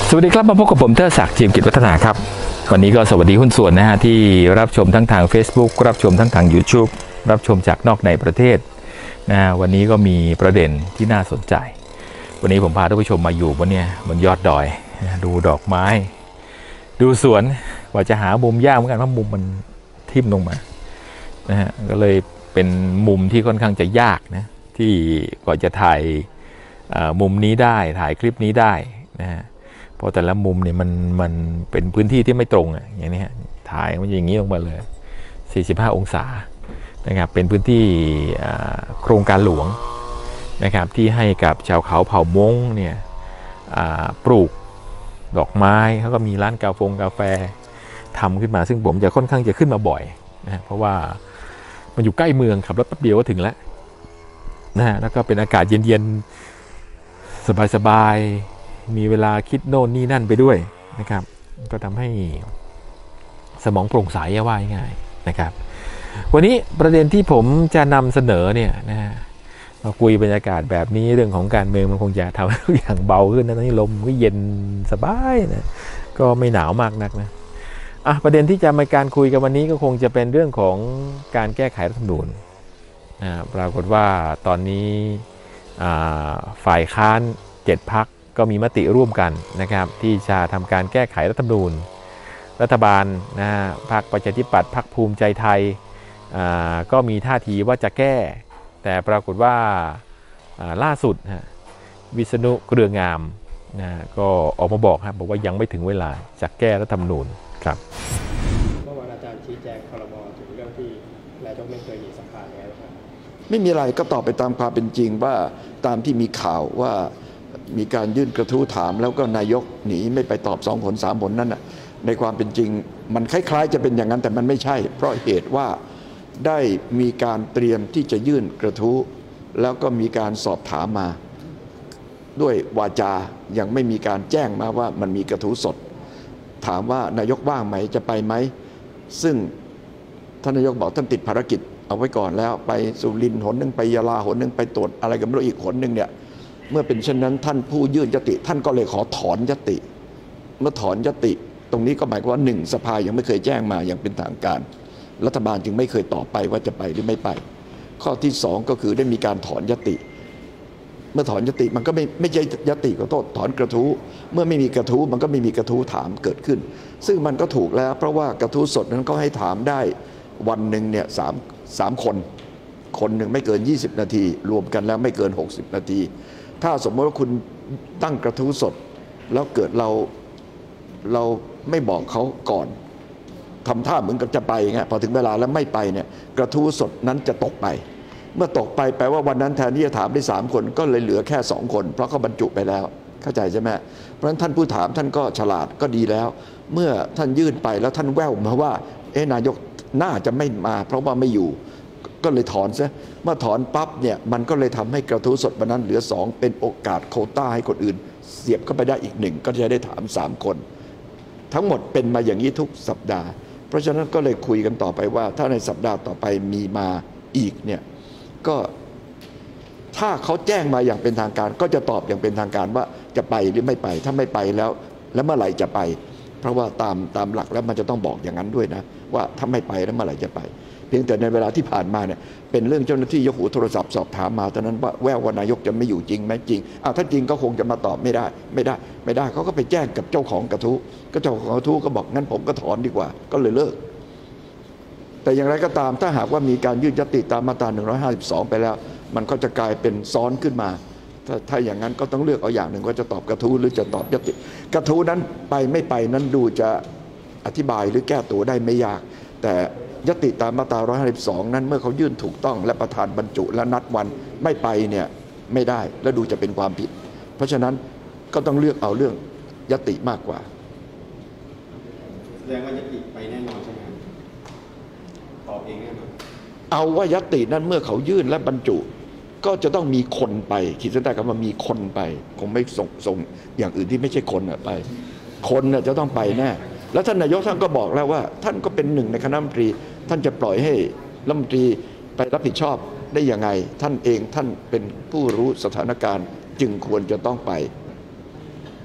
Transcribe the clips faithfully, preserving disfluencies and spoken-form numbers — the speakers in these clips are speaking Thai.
สวัสดีครับมาพบกับผมเทอศักดิ์เจียมกิจวัฒนาครับวันนี้ก็สวัสดีหุ้นส่วนนะฮะที่รับชมทั้งทาง Facebook รับชมทั้งทาง YouTube รับชมจากนอกในประเทศนะวันนี้ก็มีประเด็นที่น่าสนใจวันนี้ผมพาท่านผู้ชมมาอยู่บนเนี่ยบนยอดดอยดูดอกไม้ดูสวนกว่าจะหามุมยากเหมือนกันเพราะมุมมันทิ่มลงมานะฮะก็เลยเป็นมุมที่ค่อนข้างจะยากนะที่กว่าจะถ่ายมุมนี้ได้ถ่ายคลิปนี้ได้นะฮะเพราะแต่ละมุมเนี่ยมันมันเป็นพื้นที่ที่ไม่ตรงอ่ะอย่างนี้ฮะถ่ายมันอย่างนี้ลงมาเลยสี่สิบห้าองศานะครับเป็นพื้นที่โครงการหลวงนะครับที่ให้กับชาวเขาเผ่ามงเนี่ยปลูกดอกไม้เขาก็มีร้านกาแฟกาแฟทำขึ้นมาซึ่งผมจะค่อนข้างจะขึ้นมาบ่อยนะเพราะว่ามันอยู่ใกล้เมืองขับรถแป๊บเดียวก็ถึงแล้วนะฮะแล้วก็เป็นอากาศเย็นๆสบายๆมีเวลาคิดโน่นนี่นั่นไปด้วยนะครับก็ทำให้สมองโปร่งใสว่าง่ายๆนะครับวันนี้ประเด็นที่ผมจะนำเสนอเนี่ยนะฮะมาคุยบรรยากาศแบบนี้เรื่องของการเมืองมันคงจะทำให้ทุกอย่างเบาขึ้นนะนี่ลมก็เย็นสบายนะก็ไม่หนาวมากนักนะอ่ะประเด็นที่จะมาการคุยกันวันนี้ก็คงจะเป็นเรื่องของการแก้ไขรัฐธรรมนูญนะปรากฏว่าตอนนี้ฝ่ายค้านเจ็ดพรรคก็มีมติร่วมกันนะครับที่จะทำการแก้ไขรัฐธรรมนูญรัฐบาลนะพรรคประชาธิปัตย์พรรคภูมิใจไทยก็มีท่าทีว่าจะแก้แต่ปรากฏว่าล่าสุดวิษณุเครืองามนะก็ออกมาบอกครับบอกว่ายังไม่ถึงเวลาจะแก้รัฐธรรมนูญครับเมื่อวานอาจารย์ชี้แจงครม.ถึงเรื่องที่นายกไม่เคยหนีสภาแล้วครับไม่มีอะไรก็ตอบไปตามความเป็นจริงว่าตามที่มีข่าวว่ามีการยื่นกระทู้ถามแล้วก็นายกหนีไม่ไปตอบสองผลสามผลนั่นน่ะในความเป็นจริงมันคล้ายๆจะเป็นอย่างนั้นแต่มันไม่ใช่เพราะเหตุว่าได้มีการเตรียมที่จะยื่นกระทู้แล้วก็มีการสอบถามมาด้วยวาจายังไม่มีการแจ้งมาว่ามันมีกระทู้สดถามว่านายกว่างไหมจะไปไหมซึ่งท่านนายกบอกท่านติดภารกิจเอาไว้ก่อนแล้วไปสุรินทร์หนหนึ่งไปยะลาหนหนึ่งไปตรวจอะไรกันไม่รู้อีกหนหนึ่งเนี่ยเมื่อเป็นเช่นนั้นท่านผู้ยื่นยติท่านก็เลยขอถอนยติเมื่อถอนยติตรงนี้ก็หมายความว่าหนึ่งสภายังไม่เคยแจ้งมาอย่างเป็นทางการรัฐบาลจึงไม่เคยตอบไปว่าจะไปหรือไม่ไปข้อที่สองก็คือได้มีการถอนยติเมื่อถอนยติมันก็ไม่ไม่ใช่ยติขอโทษถอนกระทู้เมื่อไม่มีกระทู้มันก็ไม่มีกระทู้ถามเกิดขึ้นซึ่งมันก็ถูกแล้วเพราะว่ากระทู้สดนั้นก็ให้ถามได้วันหนึ่งเนี่ยสามสามคนคนหนึ่งไม่เกินยี่สิบนาทีรวมกันแล้วไม่เกินหกสิบนาทีถ้าสมมติว่าคุณตั้งกระทู้สดแล้วเกิดเราเราไม่บอกเขาก่อนทำท่าเหมือนกับจะไปไงพอถึงเวลาแล้วไม่ไปเนี่ยกระทู้สดนั้นจะตกไปเมื่อตกไปแปลว่าวันนั้นแทนที่จะถามได้สามคนก็เลยเหลือแค่สองคนเพราะเขาบรรจุไปแล้วเข้าใจใช่ไหมเพราะฉะนั้นท่านผู้ถามท่านก็ฉลาดก็ดีแล้วเมื่อท่านยื่นไปแล้วท่านแว่วมาว่าเอ๊ะนายกน่าจะไม่มาเพราะว่าไม่อยู่ก็เลยถอนซะเมื่อถอนปั๊บเนี่ยมันก็เลยทำให้กระทู้สดวันนั้นเหลือสองเป็นโอกาสโควต้าให้คนอื่นเสียบเข้าไปได้อีกหนึ่งก็จะได้ถามสามคนทั้งหมดเป็นมาอย่างนี้ทุกสัปดาห์เพราะฉะนั้นก็เลยคุยกันต่อไปว่าถ้าในสัปดาห์ต่อไปมีมาอีกเนี่ยก็ถ้าเขาแจ้งมาอย่างเป็นทางการก็จะตอบอย่างเป็นทางการว่าจะไปหรือไม่ไปถ้าไม่ไปแล้วแล้วเมื่อไหร่จะไปเพราะว่าตามตามหลักแล้วมันจะต้องบอกอย่างนั้นด้วยนะว่าถ้าไม่ไปแล้วเมื่อไหร่จะไปเพียงแต่ในเวลาที่ผ่านมาเนี่ยเป็นเรื่องเจ้าหน้าที่ยกหูโทรศัพท์สอบถามมาตอนนั้นว่าแววว่านายกจะไม่อยู่จริงไหมจริงอ้าวถ้าจริงก็คงจะมาตอบไม่ได้ไม่ได้ไม่ได้เขาก็ไปแจ้งกับเจ้าของกระทู้ก็เจ้าของกระทู้ก็บอกงั้นผมก็ถอนดีกว่าก็เลยเลิกแต่อย่างไรก็ตามถ้าหากว่ามีการยื่นยติตามมาตราหนึ่งร้อยห้าสิบสองไปแล้วมันก็จะกลายเป็นซ้อนขึ้นมาถ้าถ้าอย่างนั้นก็ต้องเลือกเอาอย่างหนึ่งว่าจะตอบกระทู้หรือจะตอบยติกระทู้นั้นไปไม่ไปนั้นดูจะอธิบายหรือแก้ตัวได้ไม่ยากแต่ยติตามมาตราหนึ่งร้อยห้าสิบสองนั้นเมื่อเขายื่นถูกต้องและประธานบรรจุและนัดวันไม่ไปเนี่ยไม่ได้และดูจะเป็นความผิดเพราะฉะนั้นก็ต้องเลือกเอาเรื่องยติมากกว่าแสดงว่ายติไปแน่นอนใช่ไหมตอบเองแน่นอนเอาว่ายตินั้นเมื่อเขายื่นและบรรจุก็จะต้องมีคนไปขีดเส้นใต้คำว่ามีคนไปคงไม่ส่งส่งอย่างอื่นที่ไม่ใช่คนไปคนจะต้องไปแน่แล้วท่านนายกท่านก็บอกแล้วว่าท่านก็เป็นหนึ่งในคณะรัฐมนตรีท่านจะปล่อยให้รัฐมนตรีไปรับผิดชอบได้ยังไงท่านเองท่านเป็นผู้รู้สถานการณ์จึงควรจะต้องไป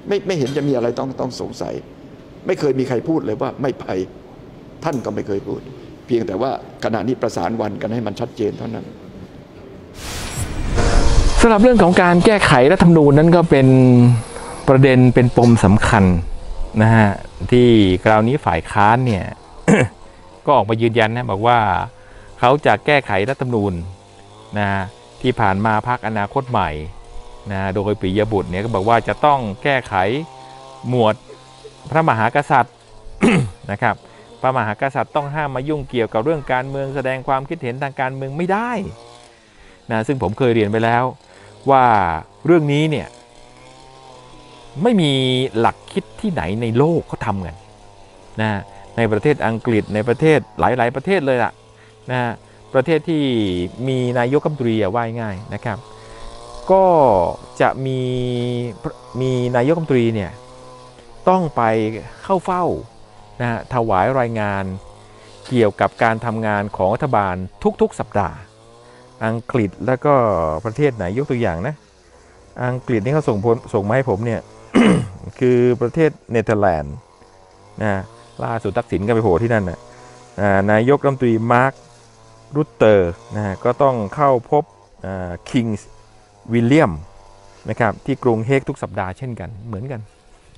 ไม่ไม่เห็นจะมีอะไรต้องต้องสงสัยไม่เคยมีใครพูดเลยว่าไม่ไปท่านก็ไม่เคยพูดเพียงแต่ว่าขณะนี้ประสานวันกันให้มันชัดเจนเท่านั้นสำหรับเรื่องของการแก้ไขรัฐธรรมนูญนั้นก็เป็นประเด็นเป็นปมสำคัญนะฮะที่คราวนี้ฝ่ายค้านเนี่ย ก็ออกมายืนยันนะบอกว่าเขาจะแก้ไขรัฐธรรมนูญนะที่ผ่านมาพรรคอนาคตใหม่นะโดยปิยบุตรเนี่ยก็บอกว่าจะต้องแก้ไขหมวดพระมหากษัตริย์ นะครับพระมหากษัตริย์ต้องห้ามมายุ่งเกี่ยวกับเรื่องการเมืองแสดงความคิดเห็นทางการเมืองไม่ได้นะซึ่งผมเคยเรียนไปแล้วว่าเรื่องนี้เนี่ยไม่มีหลักคิดที่ไหนในโลกเขาทำกันนะในประเทศอังกฤษในประเทศหลายๆประเทศเลยล่ะนะประเทศที่มีนายกรัฐมนตรีว่าง่ายนะครับก็จะมีมีนายกรัฐมนตรีเนี่ยต้องไปเข้าเฝ้านะถวายรายงานเกี่ยวกับการทำงานของรัฐบาลทุกๆสัปดาห์อังกฤษแล้วก็ประเทศไหนยกตัวอย่างนะอังกฤษนี่เขาส่งส่งมาให้ผมเนี่ย คือประเทศเนเธอร์แลนด์นะล่าสุดทักษิณก็ไปโผล่ที่นั่นนะนายกรัฐมนตรีมาร์ครูตเตอร์นะก็ต้องเข้าพบคิงส์วิลเลียมนะครับที่กรุงเฮกทุกสัปดาห์เช่นกันเหมือนกัน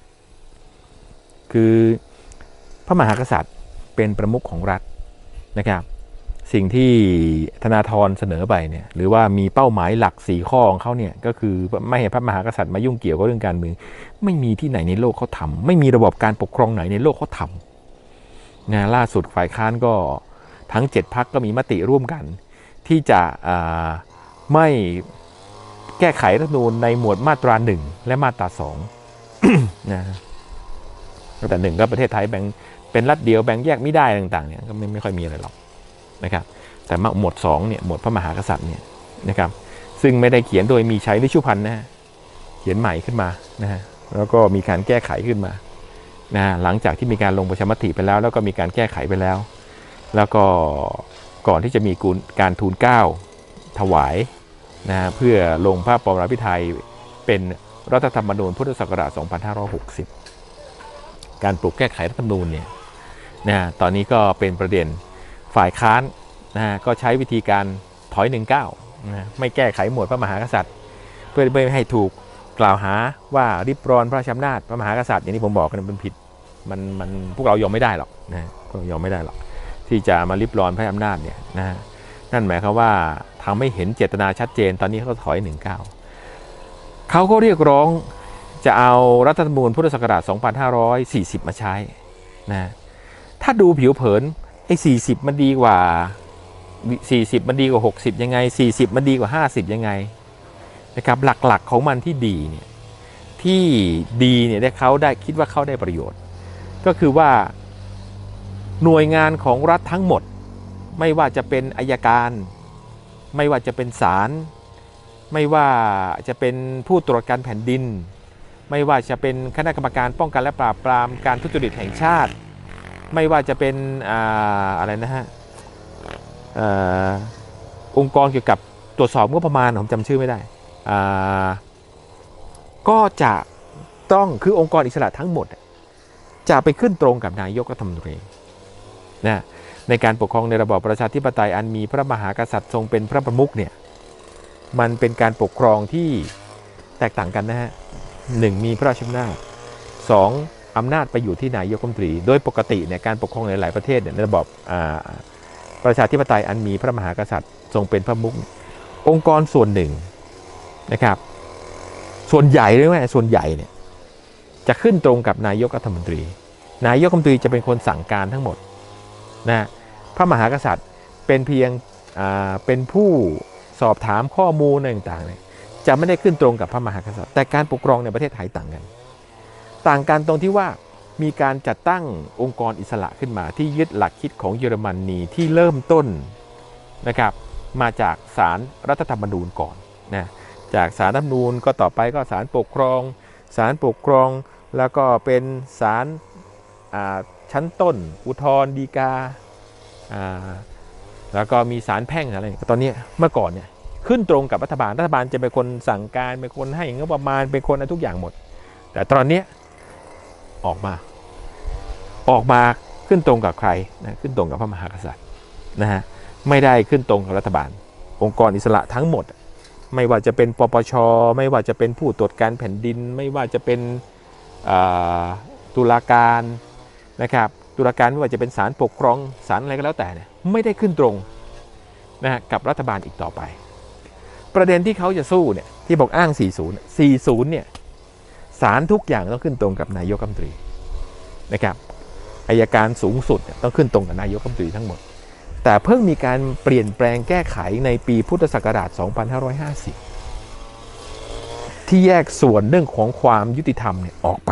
คือพระมหากษัตริย์เป็นประมุขของรัฐนะครับสิ่งที่ธนาธรเสนอไปเนี่ยหรือว่ามีเป้าหมายหลักสี่ข้อของเขาเนี่ยก็คือไม่ให้พระมหากษัตริย์มายุ่งเกี่ยวกับเรื่องการเมืองไม่มีที่ไหนในโลกเขาทำไม่มีระบบการปกครองไหนในโลกเขาทำนะล่าสุดฝ่ายค้านก็ทั้งเจ็ดพรรคก็มีมติร่วมกันที่จะไม่แก้ไขรัฐธรรมนูญในหมวดมาตราหนึ่งและมาตราสอง นะแต่หนึ่งก็ประเทศไทยแบ่งเป็นรัฐเดียวแบ่งแยกไม่ได้ต่างๆเนี่ยก็ไม่ไม่ค่อยมีอะไรหรอกนะครับแต่หมวดสองเนี่ยหมวดพระมหากษัตริย์เนี่ยนะครับซึ่งไม่ได้เขียนโดยมีชัยฤชุพันธ์นะเขียนใหม่ขึ้นมานะฮะแล้วก็มีการแก้ไขขึ้นมานะหลังจากที่มีการลงประชามติไปแล้วแล้วก็มีการแก้ไขไปแล้วแล้วก็ก่อนที่จะมีการทูลเกล้าถวายนะเพื่อลงพระปรมาภิไธยเป็นรัฐธรรมนูญพุทธศักราชสองพันห้าร้อยหกสิบการปลุกแก้ไขรัฐธรรมนูญเนี่ยนะตอนนี้ก็เป็นประเด็นฝ่ายค้านนะก็ใช้วิธีการถอยหนึ่งเก้านะไม่แก้ไขหมวดพระมหากษัตริย์เพื่อไม่ให้ถูกกล่าวหาว่าริบรอนพระราชอำนาจพระมหากษัตริย์อย่างที่ผมบอกกันเป็นผิดมันมันพวกเรายอมไม่ได้หรอกนะพวกเรายอมไม่ได้หรอกที่จะมาริบรอนพระอำนาจเนี่ยนะนั่นหมายความว่าทำให้เห็นเจตนาชัดเจนตอนนี้เขาถอยหนึ่งเก้าเขาก็เรียกร้องจะเอารัฐธรรมนูญพุทธศักราชสองพันห้าร้อยสี่สิบมาใช้นะถ้าดูผิวเผินไอ้สี่สิบมันดีกว่าสี่สิบมันดีกว่าหกสิบยังไงสี่สิบมันดีกว่าห้าสิบยังไงนะครับหลักๆของมันที่ดีเนี่ยที่ดีเนี่ยได้เขาได้คิดว่าเขาได้ประโยชน์ก็คือว่าหน่วยงานของรัฐทั้งหมดไม่ว่าจะเป็นอัยการไม่ว่าจะเป็นศาลไม่ว่าจะเป็นผู้ตรวจการแผ่นดินไม่ว่าจะเป็นคณะกรรมการป้องกันและปราบปรามการทุจริตแห่งชาติไม่ว่าจะเป็นอ่าอะไรนะฮะอ่าองค์กรเกี่ยวกับตรวจสอบงบประมาณผมจำชื่อไม่ได้อ่าก็จะต้องคือองค์กรอิสระทั้งหมดจะไปขึ้นตรงกับนายกรัฐมนตรีนะในการปกครองในระบอบประชาธิปไตยอันมีพระมหากษัตริย์ทรงเป็นพระประมุขเนี่ยมันเป็นการปกครองที่แตกต่างกันนะฮะหนึ่งมีพระราชอำนาจสองอำนาจไปอยู่ที่นายกรัฐมนตรีโดยปกติเนี่ยการปกครองในหลายประเทศเนี่ยในระบอบประชาธิปไตยอันมีพระมหากษัตริย์ทรงเป็นพระประมุของค์กรส่วนหนึ่งนะครับส่วนใหญ่เลยว่าส่วนใหญ่เนี่ยจะขึ้นตรงกับนายกรัฐมนตรีนายกรัฐมนตรีจะเป็นคนสั่งการทั้งหมดนะพระมหากษัตริย์เป็นเพียงเป็นผู้สอบถามข้อมูลต่างๆเนี่ยจะไม่ได้ขึ้นตรงกับพระมหากษัตริย์แต่การปกครองในประเทศไทยต่างกันต่างกันตรงที่ว่ามีการจัดตั้งองค์กรอิสระขึ้นมาที่ยึดหลักคิดของเยอรมนีที่เริ่มต้นนะครับมาจากศาลรัฐธรรมนูญก่อนนะจากศาลรัฐธรรมนูญก็ต่อไปก็ศาลปกครองศาลปกครองแล้วก็เป็นศาลชั้นต้นอุทธรณ์ฎีกาแล้วก็มีศาลแพ่งอะไรตอนนี้เมื่อก่อนเนี่ยขึ้นตรงกับรัฐบาลรัฐบาลจะเป็นคนสั่งการเป็นคนให้งบประมาณเป็นคนทุกอย่างหมดแต่ตอนนี้ออกมาออกมาขึ้นตรงกับใครนะขึ้นตรงกับพระมหากษัตริย์นะฮะไม่ได้ขึ้นตรงกับรัฐบาลองค์กรอิสระทั้งหมดไม่ว่าจะเป็นปปชไม่ว่าจะเป็นผู้ตรวจการแผ่นดินไม่ว่าจะเป็นตุลาการนะครับตุลาการไม่ว่าจะเป็นศาลปกครองศาลอะไรก็แล้วแต่เนี่ยไม่ได้ขึ้นตรงนะฮะกับรัฐบาลอีกต่อไปประเด็นที่เขาจะสู้เนี่ยที่บอกอ้างสี่สิบ สี่สิบเนี่ยศาลทุกอย่างต้องขึ้นตรงกับนายกรัฐมนตรีนะครับอัยการสูงสุดต้องขึ้นตรงกับนายกรัฐมนตรีทั้งหมดแต่เพิ่งมีการเปลี่ยนแปลงแก้ไขในปีพุทธศักราชสองพันห้าร้อยห้าสิบที่แยกส่วนเรื่องของความยุติธรรมเนี่ยออกไป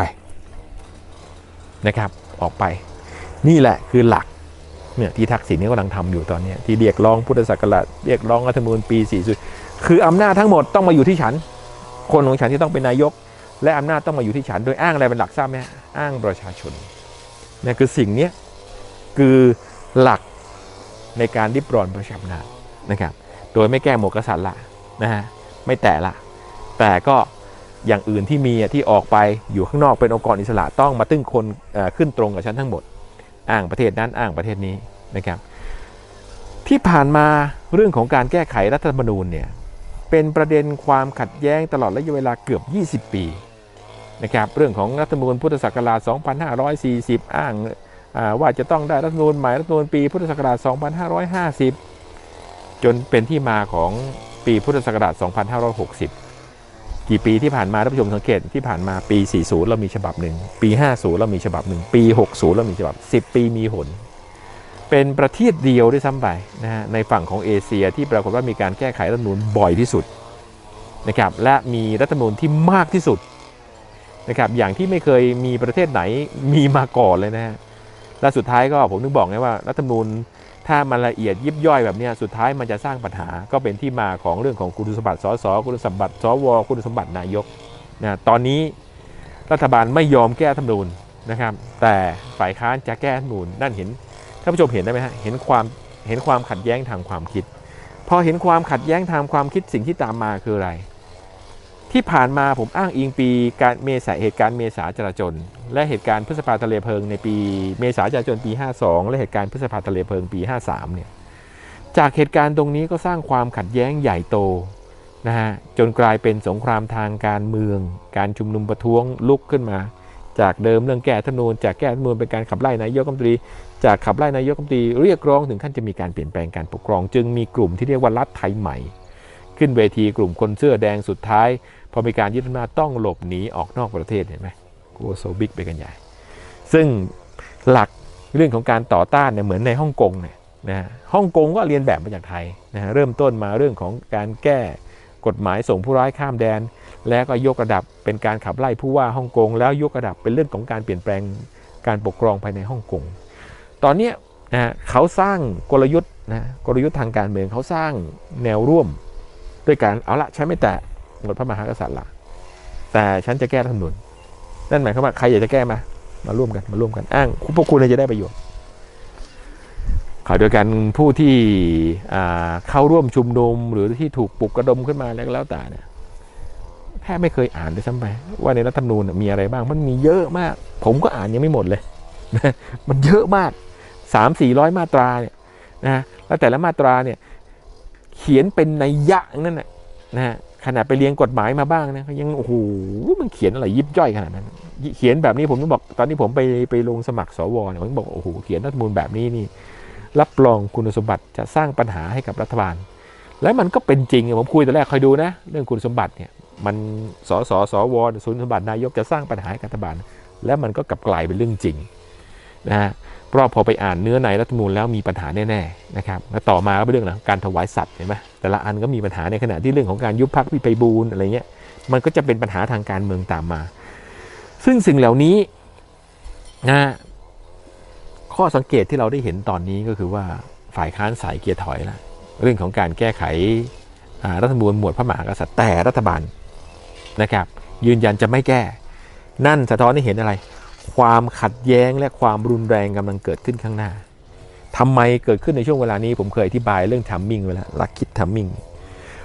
นะครับออกไปนี่แหละคือหลักเนี่ยที่ทักษิณนี่กำลังทำอยู่ตอนนี้ที่เรียกร้องพุทธศักราชเรียกร้องรัฐธรรมนูญปีสี่สิบคืออำนาจทั้งหมดต้องมาอยู่ที่ฉันคนของฉันที่ต้องเป็นนายกและอำนาจต้องมาอยู่ที่ฉันโดยอ้างอะไรเป็นหลักทราบไหมอ้างประชาชนนี่คือสิ่งนี้คือหลักในการริบรอนประชาอำนาจนะครับโดยไม่แก้หมวดกษัตริย์ละนะฮะไม่แตะละแต่ก็อย่างอื่นที่มีที่ออกไปอยู่ข้างนอกเป็นองค์กรอิสระต้องมาตึ้งคนขึ้นตรงกับฉันทั้งหมดอ้างประเทศนั้นอ้างประเทศนี้นะครับที่ผ่านมาเรื่องของการแก้ไขรัฐธรรมนูญเนี่ยเป็นประเด็นความขัดแย้งตลอดระยะเวลาเกือบยี่สิบปีนะครับเรื่องของรัฐธรรมนูญพุทธศักราชสองพันห้าร้อยสี่สิบอ้างว่าจะต้องได้รัฐธรรมนูญใหม่รัฐธรรมนูญปีพุทธศักราชสองพันห้าร้อยห้าสิบจนเป็นที่มาของปีพุทธศักราชสองพันห้าร้อยหกสิบกี่ปีที่ผ่านมาท่านผู้ชมสังเกตที่ผ่านมาปีสี่สิบเรามีฉบับหนึ่งปีห้าสิบเรามีฉบับหนึ่งปีหกสิบเรามีฉบับสิบปีมีหนเป็นประเทศเดียวด้วยซ้ำไปนะฮะในฝั่งของเอเชียที่ปรากฏว่ามีการแก้ไขรัฐธรรมนูญบ่อยที่สุดนะครับและมีรัฐธรรมนูญที่มากที่สุดนะครับอย่างที่ไม่เคยมีประเทศไหนมีมาก่อนเลยนะฮะและสุดท้ายก็ผมนึกบอกไงว่ารัฐธรรมนูญถ้ามันละเอียดยิบย่อยแบบนี้สุดท้ายมันจะสร้างปัญหาก็เป็นที่มาของเรื่องของคุณสมบัติสสคุณสมบัติสวคุณสมบัตินายกนะตอนนี้รัฐบาลไม่ยอมแก้รัฐธรรมนูญนะครับแต่ฝ่ายค้านจะแก้รัฐธรรมนูญนั่นเห็นท่านผู้ชมเห็นได้ไหมฮะเห็นความเห็นความขัดแย้งทางความคิดพอเห็นความขัดแย้งทางความคิดสิ่งที่ตามมาคืออะไรที่ผ่านมาผมอ้างอิงปีการเมษาเหตุการณ์เมษาจราจรและเหตุการณ์พฤษภาทะเลเพลิงในปีเมษาจราจรปีห้าสิบสองและเหตุการณ์พฤษภาทะเลเพลิงปีห้าสิบสามเนี่ยจากเหตุการณ์ตรงนี้ก็สร้างความขัดแย้งใหญ่โตนะฮะจนกลายเป็นสงครามทางการเมืองการชุมนุมประท้วงลุกขึ้นมาจากเดิมเรื่องแก้รัฐธรรมนูญจากแก้รัฐธรรมนูญเป็นการขับไล่นายกรัฐมนตรีจากขับไล่นายกรัฐมนตรีเรียกร้องถึงขั้นจะมีการเปลี่ยนแปลงการปกครองจึงมีกลุ่มที่เรียกว่ารัฐไทยใหม่ขึ้นเวทีกลุ่มคนเสื้อแดงสุดท้ายพอมีการยึดอำนาจต้องหลบหนีออกนอกประเทศเห็นไหมกลัวโซบิกไปกันใหญ่ซึ่งหลักเรื่องของการต่อต้านเนี่ยเหมือนในฮ่องกงเนี่ยนะฮ่องกงก็เรียนแบบมาจากไทยนะเริ่มต้นมาเรื่องของการแก้กฎหมายส่งผู้ร้ายข้ามแดนแล้วก็ยกระดับเป็นการขับไล่ผู้ว่าฮ่องกงแล้วยกระดับเป็นเรื่องของการเปลี่ยนแปลงการปกครองภายในฮ่องกงตอนนี้นะเขาสร้างกลยุทธ์นะกลยุทธ์ทางการเมืองเขาสร้างแนวร่วมด้วยการเอาละใช้ไม่แต่หมดพระมหากษัตริย์ละแต่ฉันจะแก้รัฐธรรมนูญนั่นหมายความว่าใครอยากจะแก้มามาร่วมกันมาร่วมกันอ้างพวกคุณจะได้ประโยชน์ข่าวเดียวกันผู้ที่เข้าร่วมชุมนุมหรือที่ถูกปลุกกระดมขึ้นมาแล้วแล้วแต่เนี่ยแทบไม่เคยอ่านด้วยซ้ำไปว่าในรัฐธรรมนูญมีอะไรบ้างมันมีเยอะมากผมก็อ่านยังไม่หมดเลยมันเยอะมากสามสี่ร้อยมาตราเนี่ยนะแล้วแต่ละมาตราเนี่ยเขียนเป็นนัยยะนั่นแหละนะฮะขนาดไปเรียนกฎหมายมาบ้างนะยังโอ้โหมันเขียนอะไรยิบย่อยขนาดนั้นเขียนแบบนี้ผมต้องบอกตอนนี้ผมไปไปลงสมัครสวเนี่ยผมบอกโอ้โหเขียนรัฐธรรมนูญแบบนี้นี่รับรองคุณสมบัติจะสร้างปัญหาให้กับรัฐบาลและมันก็เป็นจริงผมคุยแต่แรกคอยดูนะเรื่องคุณสมบัติเนี่ยมันสสสวคุณสมบัตินายกจะสร้างปัญหาให้กับรัฐบาลและมันก็กลับกลายเป็นเรื่องจริงนะฮะเพราะพอไปอ่านเนื้อในรัฐธรรมนูญแล้วมีปัญหาแน่ๆนะครับแล้วต่อมาก็เป็นเรื่องของการถวายสัตว์เห็นไหมแต่ละอันก็มีปัญหาในขณะที่เรื่องของการยุบพรรคพี่ไพบูลย์อะไรเงี้ยมันก็จะเป็นปัญหาทางการเมืองตามมาซึ่งสิ่งเหล่านี้นะข้อสังเกตที่เราได้เห็นตอนนี้ก็คือว่าฝ่ายค้านสายเกียร์ถอยแล้วเรื่องของการแก้ไขรัฐธรรมนูญหมวดพระมหากษัตริย์แต่รัฐบาลนะครับยืนยันจะไม่แก้นั่นสะท้อนให้เห็นอะไรความขัดแย้งและความรุนแรงกำลังเกิดขึ้นข้างหน้าทำไมเกิดขึ้นในช่วงเวลานี้ผมเคยอธิบายเรื่องทัมมิ่งไว้แล้วหลักคิดทัมมิ่ง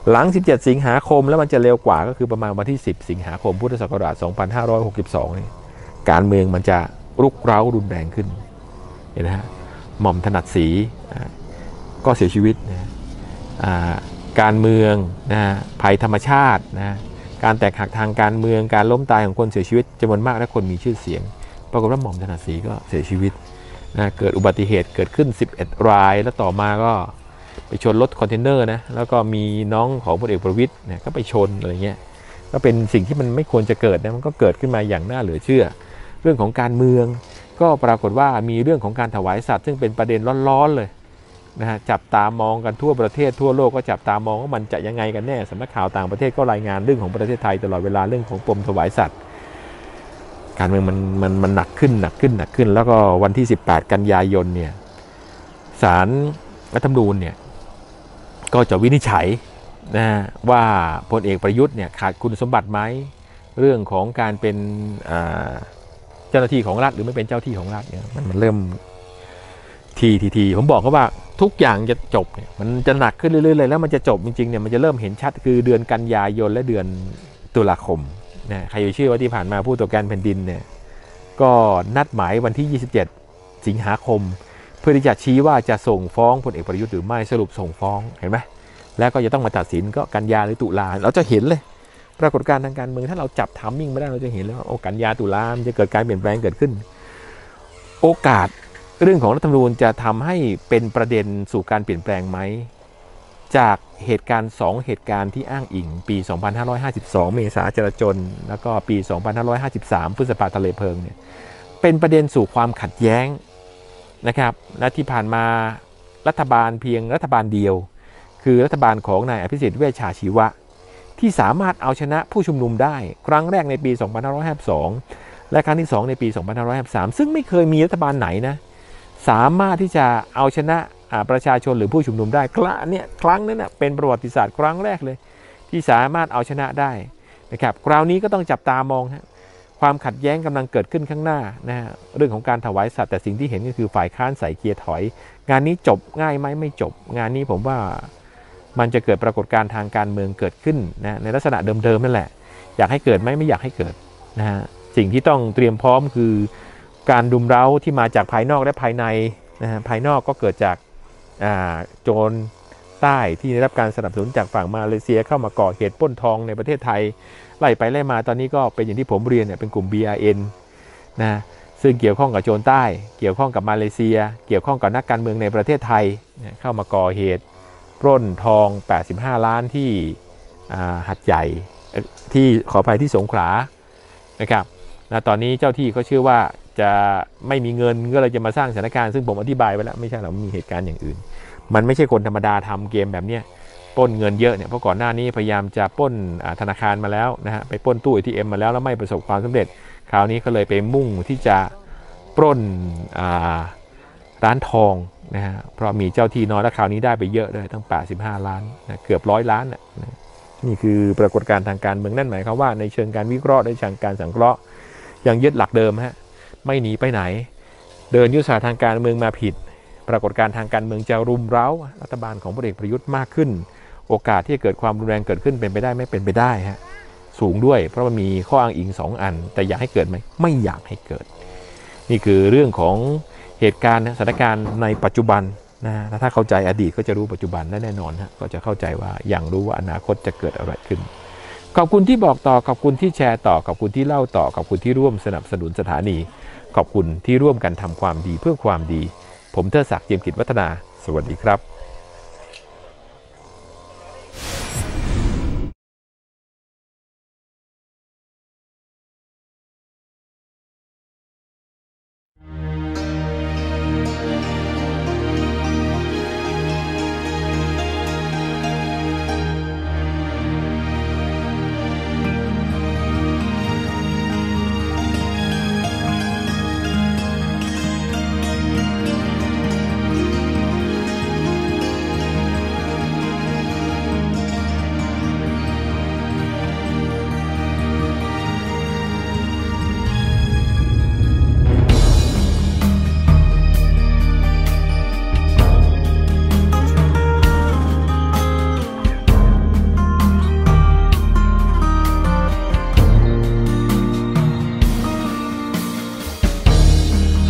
หลังสิบเจ็ดสิงหาคมแล้วมันจะเร็วกว่าก็คือประมาณวันที่สิบสิงหาคมพุทธศักราชสองพันห้าร้อยหกสิบสองนี่การเมืองมันจะรุกเร้ารุนแรงขึ้นเห็นไหมฮะหม่อมถนัดศรีก็เสียชีวิตนะการเมืองนะภัยธรรมชาตินะการแตกหักทางการเมืองการล้มตายของคนเสียชีวิตจำนวนมากและคนมีชื่อเสียงปรากฏว่าหม่อมถนัดศรีก็เสียชีวิตนะเกิดอุบัติเหตุเกิดขึ้นสิบเอ็ดรายแล้วต่อมาก็ไปชนรถคอนเทนเนอร์นะแล้วก็มีน้องของพลเอกประวิตรเนี่ยก็ไปชนอะไรเงี้ยก็เป็นสิ่งที่มันไม่ควรจะเกิดนะมันก็เกิดขึ้นมาอย่างน่าเหลือเชื่อเรื่องของการเมืองก็ปรากฏว่ามีเรื่องของการถวายสัตว์ซึ่งเป็นประเด็นร้อนๆเลยนะฮะจับตามองกันทั่วประเทศทั่วโลกก็จับตามองว่ามันจะยังไงกันแน่สำนักข่าวต่างประเทศก็รายงานเรื่องของประเทศไทยตลอดเวลาเรื่องของปมถวายสัตว์การเมืองมันมันมันหนักขึ้นหนักขึ้นหนักขึ้นแล้วก็วันที่สิบแปดกันยายนเนี่ยศาลรัฐธรรมนูญเนี่ยก็จะวินิจฉัยนะว่าพลเอกประยุทธ์เนี่ยขาดคุณสมบัติไหมเรื่องของการเป็นเจ้าหน้าที่ของรัฐหรือไม่เป็นเจ้าที่ของรัฐเนี่ยมันมันเริ่มทีทีทีผมบอกเขาว่าทุกอย่างจะจบเนี่ยมันจะหนักขึ้นเรื่อยๆเลยแล้วมันจะจบจริงๆเนี่ยมันจะเริ่มเห็นชัดคือเดือนกันยายนและเดือนตุลาคมนะใครอยู่เชื่อว่าที่ผ่านมาผู้ตรวจการแผ่นดินเนี่ยก็นัดหมายวันที่ยี่สิบเจ็ดสิงหาคมเพื่อที่จะชี้ว่าจะส่งฟ้องพลเอกประยุทธ์หรือไม่สรุปส่งฟ้องเห็นไหมแล้วก็จะต้องมาตัดสินก็กันยาหรือตุลาเราจะเห็นเลยปรากฏการณ์ทางการเมืองถ้าเราจับทัมมิ่งไม่ได้เราจะเห็นแล้วโอ้กันยาตุลามันจะเกิดการเปลี่ยนแปลงเกิดขึ้นโอกาสเรื่องของรัฐธรรมนูญจะทำให้เป็นประเด็นสู่การเปลี่ยนแปลงไหมจากเหตุการณ์สองเหตุการณ์ที่อ้างอิงปีสองพันห้าร้อยห้าสิบสองเมษาจราจรแล้วก็ปีสองพันห้าร้อยห้าสิบสามพฤษภาทะเลเพลิงเนี่ยเป็นประเด็นสู่ความขัดแย้งนะครับและที่ผ่านมารัฐบาลเพียงรัฐบาลเดียวคือรัฐบาลของนายอภิสิทธิ์เวชชาชีวะที่สามารถเอาชนะผู้ชุมนุมได้ครั้งแรกในปีสองพันห้าร้อยห้าสิบสองและครั้งที่สองในปีสองพันห้าร้อยห้าสิบสามซึ่งไม่เคยมีรัฐบาลไหนนะสามารถที่จะเอาชนะประชาชนหรือผู้ชุมนุมได้ครั้งเนี่ยครั้งนั้นนะเป็นประวัติศาสตร์ครั้งแรกเลยที่สามารถเอาชนะได้นะครับคราวนี้ก็ต้องจับตามองฮะความขัดแย้งกำลังเกิดขึ้นข้างหน้านะฮะเรื่องของการถวายสัตว์แต่สิ่งที่เห็นก็คือฝ่ายค้านใส่เกียร์ถอยงานนี้จบง่ายไหมไม่จบงานนี้ผมว่ามันจะเกิดปรากฏการณ์ทางการเมืองเกิดขึ้นนะในลักษณะเดิมๆนั่นแหละอยากให้เกิดไหมไม่อยากให้เกิดนะฮะสิ่งที่ต้องเตรียมพร้อมคือการดุมเร้าที่มาจากภายนอกและภายในนะฮะภายนอกก็เกิดจากโจรใต้ที่ได้รับการสนับสนุนจากฝั่งมาเลเซียเข้ามาก่อเหตุปล้นทองในประเทศไทยไล่ไปไล่มาตอนนี้ก็เป็นอย่างที่ผมเรียนเนี่ยเป็นกลุ่ม บี อาร์ เอ็น นะซึ่งเกี่ยวข้องกับโจรใต้เกี่ยวข้องกับมาเลเซียเกี่ยวข้องกับนักการเมืองในประเทศไทยเข้ามาก่อเหตุปล้นทองแปดสิบห้าล้านที่หัดใหญ่ที่ขออภัยที่สงขลานะครับนะตอนนี้เจ้าที่เขาเชื่อว่าจะไม่มีเงินก็เลยจะมาสร้างสถานการณ์ซึ่งผมอธิบายไว้แล้วไม่ใช่หรอกมีเหตุการณ์อย่างอื่นมันไม่ใช่คนธรรมดาทำเกมแบบนี้ปล้นเงินเยอะเนี่ยเพราะก่อนหน้านี้พยายามจะปล้นธนาคารมาแล้วนะฮะไปปล้นตู้ เอ ที เอ็ม มาแล้วแล้วไม่ประสบความสำเร็จคราวนี้ก็เลยไปมุ่งที่จะปล้นร้านทองนะฮะเพราะมีเจ้าที่น้อยและคราวนี้ได้ไปเยอะเลยตั้งแปดสิบห้าล้านนะเกือบร้อยล้านนะนี่คือปรากฏการณ์ทางการเมืองนั่นหมายความว่าในเชิงการวิเคราะห์ในเชิงการสังเคราะห์ยังยึดหลักเดิมฮะไม่หนีไปไหนเดินยุทธศาสตร์ทางการเมืองมาผิดปรากฏการณ์ทางการเมืองจะรุมเร้ารัฐบาลของพลเอกประยุทธ์มากขึ้นโอกาสที่จะเกิดความรุนแรงเกิดขึ้นเป็นไปได้ไม่เป็นไปได้ฮะสูงด้วยเพราะมันมีข้ออ้างอิงสองอันแต่อยากให้เกิดไหมไม่อยากให้เกิดนี่คือเรื่องของเหตุการณ์สถานการณ์ในปัจจุบันนะถ้าเข้าใจอดีตก็จะรู้ปัจจุบันแน่นอนฮะก็จะเข้าใจว่าอย่างรู้ว่าอนาคตจะเกิดอะไรขึ้นขอบคุณที่บอกต่อขอบคุณที่แชร์ต่อขอบคุณที่เล่าต่อขอบคุณที่ร่วมสนับสนุนสถานีขอบคุณที่ร่วมกันทำความดีเพื่อความดีผมเทิดศักดิ์เจียมกิจวัฒนาสวัสดีครับ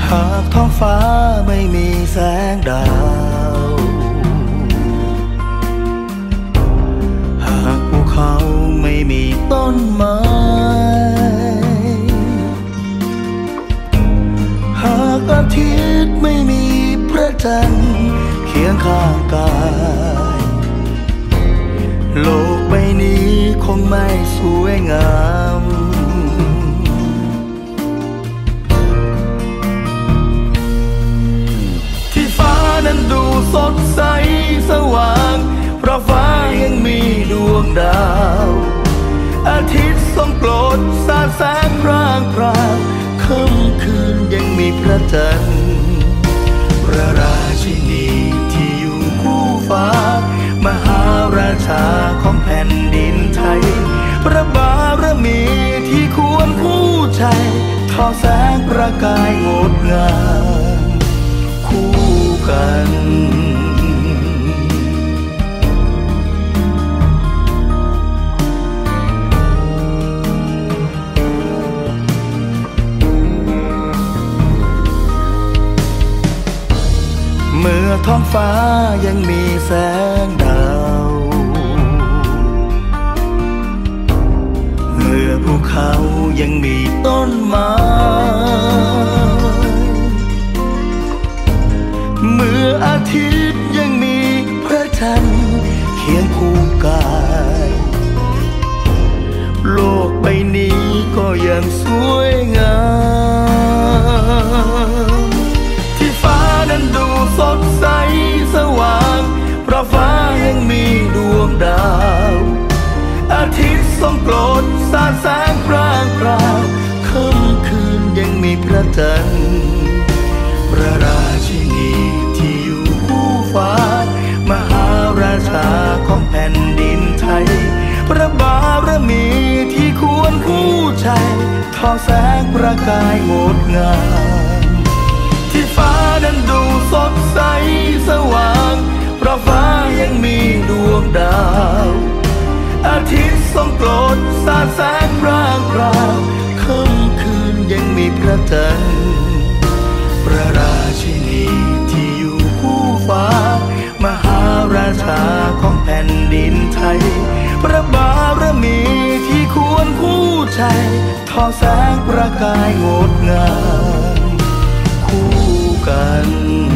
หากท้องฟ้าไม่มีแสงดาวหากภูเขาไม่มีต้นไม้หากอาทิตย์ไม่มีพระจันทร์เคียงข้างกายโลกใบนี้คงไม่สวยงามที่ฟ้านั้นดูสดใสสว่างเพราะฟ้ายังมีดวงดาวอาทิตย์ทรงโปรดสาดแสงพร่างพรางค่ำคืนยังมีพระจันทร์พระราชินีที่อยู่คู่ฟ้ามหาราชาของแผ่นดินไทยพระบารมีที่ควรคู่ใจทอแสงประกายงดงามคู่กันเมื่อท้องฟ้ายังมีแสงดาวเมื่อภูเขายังมีต้นไม้เมื่ออาทิตย์ยังมีพระจันทร์เคียงคู่กายโลกใบนี้ก็ยังสวยงามที่ฟ้านั้นดูสดใสสว่างเพราะฟ้ายังมีดวงดาวอาทิตย์ทรงโปรดสาดแสงพร่างพรางค่ำคืนยังมีพระจันทร์พระราชินีที่อยู่คู่ฟ้ามหาราชาของแผ่นดินไทยพระบารมีที่ควรคู่ใจทอแสงประกายงดงามที่ฟ้านั้นดูสดใสสว่างเพราะฟ้ายังมีดวงดาวอาทิตย์ทรงโปรดสาดแสงพร่างพรางค่ำคืนยังมีพระจันทร์พระราชินีที่อยู่คู่ฟ้ามหาราชาของแผ่นดินไทยพระบารมีที่ควรคู่ใจทอแสงประกายงดงามคู่กัน